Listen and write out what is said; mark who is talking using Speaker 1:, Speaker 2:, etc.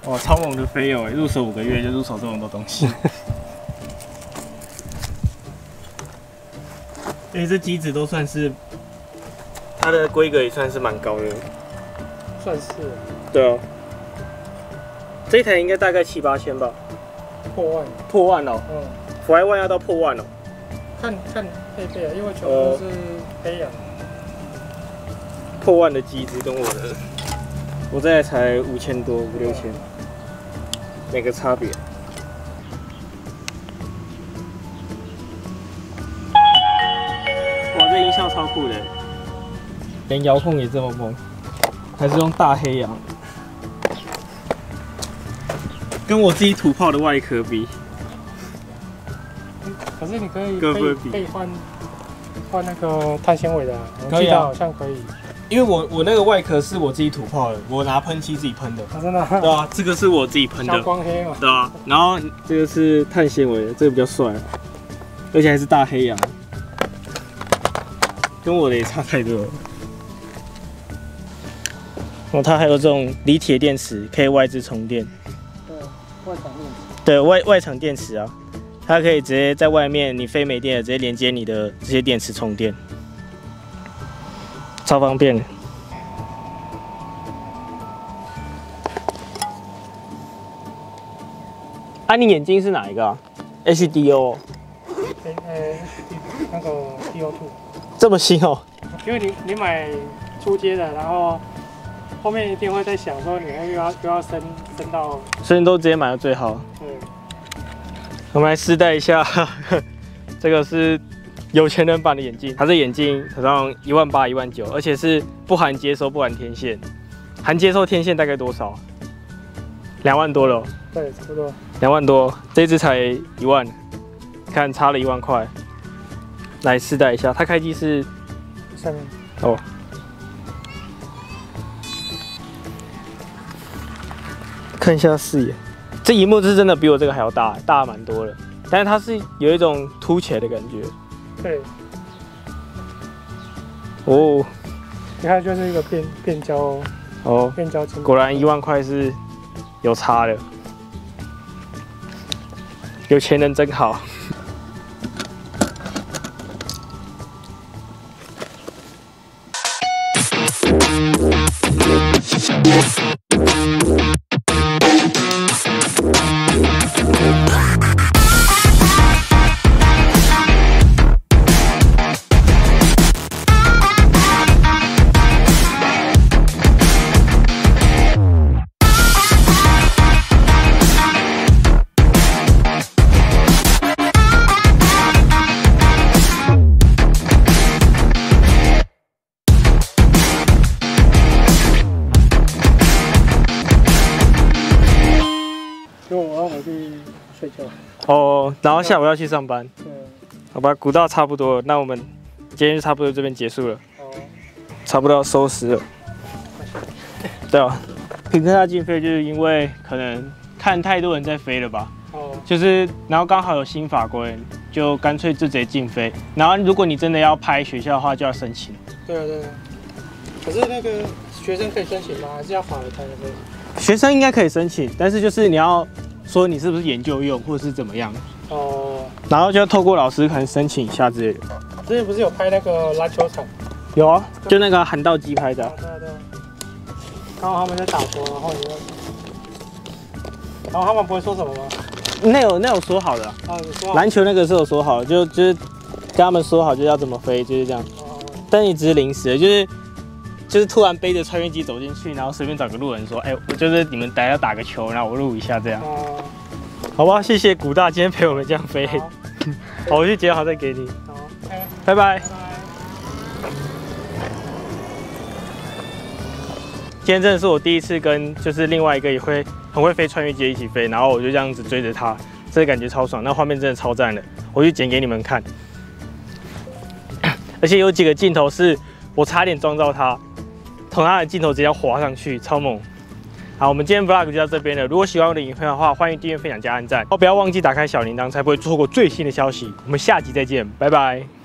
Speaker 1: 哇，超猛的飞友哎，入手5个月就入手这么多东西。这机子都算是它的规格也算是蛮高的，
Speaker 2: 算是。
Speaker 1: 对啊，这一台应该大概7、8千吧，破万哦。嗯，Fly One 要到破万哦。
Speaker 2: 看配备啊，因为全部都是黑羊。
Speaker 1: 破万的机子跟我这台才5000多，5、6千，每个差别。哇，这音效超酷的，连遥控也这么猛，还是用大黑羊，跟我自己土炮的外壳比。
Speaker 2: 可是你可以换那个碳纤维的、啊，我记得好像可以。
Speaker 1: 因为我那个外壳是我自己土炮的，我拿喷漆自己喷的。
Speaker 2: 啊，真的、啊？
Speaker 1: 对啊，这个是我自己喷的。
Speaker 2: 小光黑嘛。
Speaker 1: 对啊，然后这个是碳纤维的，这个比较帅，而且还是大黑羊，跟我的也差太多了。哦，它还有这种锂铁电池，可以外置充电。
Speaker 2: 对，外场电池。
Speaker 1: 对，外场电池啊。它可以直接在外面，你非没电的直接连接你的这些电池充电，超方便的。啊，你眼睛是哪一个啊 ？HDO。
Speaker 2: 那个 DO2。
Speaker 1: 这么新哦？
Speaker 2: 因为你买初阶的，然后后面一定会在想说你又要升到，
Speaker 1: 所以你都直接买到最好。
Speaker 2: 对。
Speaker 1: 我们来试戴一下，这个是有钱人版的眼镜，它这眼镜好像18000、19000，而且是不含接收、不含天线，含接收天线大概多少？2万多了。
Speaker 2: 对，差不多。
Speaker 1: 2万多，这只才1万，看差了1万块。来试戴一下，它开机是
Speaker 2: 下面
Speaker 1: 哦。看一下视野。这萤幕是真的比我这个还要大蛮多的，但是它是有一种凸起来的感觉。
Speaker 2: 对。
Speaker 1: 哦。
Speaker 2: 你看，就是一个变焦。哦。变焦镜。
Speaker 1: 果然1万块是有差的，有钱人真好。
Speaker 2: 睡觉。
Speaker 1: 哦，然后下午要去上班。
Speaker 2: 对。
Speaker 1: 好吧，古道差不多了，那我们今天就差不多这边结束了。哦。差不多要收拾了。对啊，平克大禁飞就是因为可能看太多人在飞了吧。哦。就是然后刚好有新法规，就干脆就直接禁飞。然后如果你真的要拍学校的话，就要申请。
Speaker 2: 对啊对啊。可是那个学生可以申请吗？还是要法人才能申请？
Speaker 1: 学生应该可以申请，但是就是你要说你是不是研究用，或者是怎么样。哦。然后就要透过老师可能申请一下之类的。
Speaker 2: 之前不是有拍那个篮球场？
Speaker 1: 有啊，就那个韩道基拍的。
Speaker 2: 对对。刚好他们在打球，然后他们不会说什么吗？
Speaker 1: 那有说好的。哦，你说好。篮球那个是有说好，就是跟他们说好就要怎么飞，就是这样。哦。但你只是临时的，就是突然背着穿越机走进去，然后随便找个路人说，哎，我就是你们等下要打个球，然后我录一下这样。哦。好吧，谢谢古大今天陪我们这样飞。好，好，我去截好再给你。好，拜拜。今天真的是我第一次跟就是另外一个也很会飞穿越机一起飞，然后我就这样子追着他，这个感觉超爽，那画面真的超赞的，我就剪给你们看。而且有几个镜头是我差点撞到他，从他的镜头直接要滑上去，超猛。好，我们今天 vlog 就到这边了。如果喜欢我的影片的话，欢迎订阅、分享、加按赞。不要忘记打开小铃铛，才不会错过最新的消息。我们下集再见，拜拜。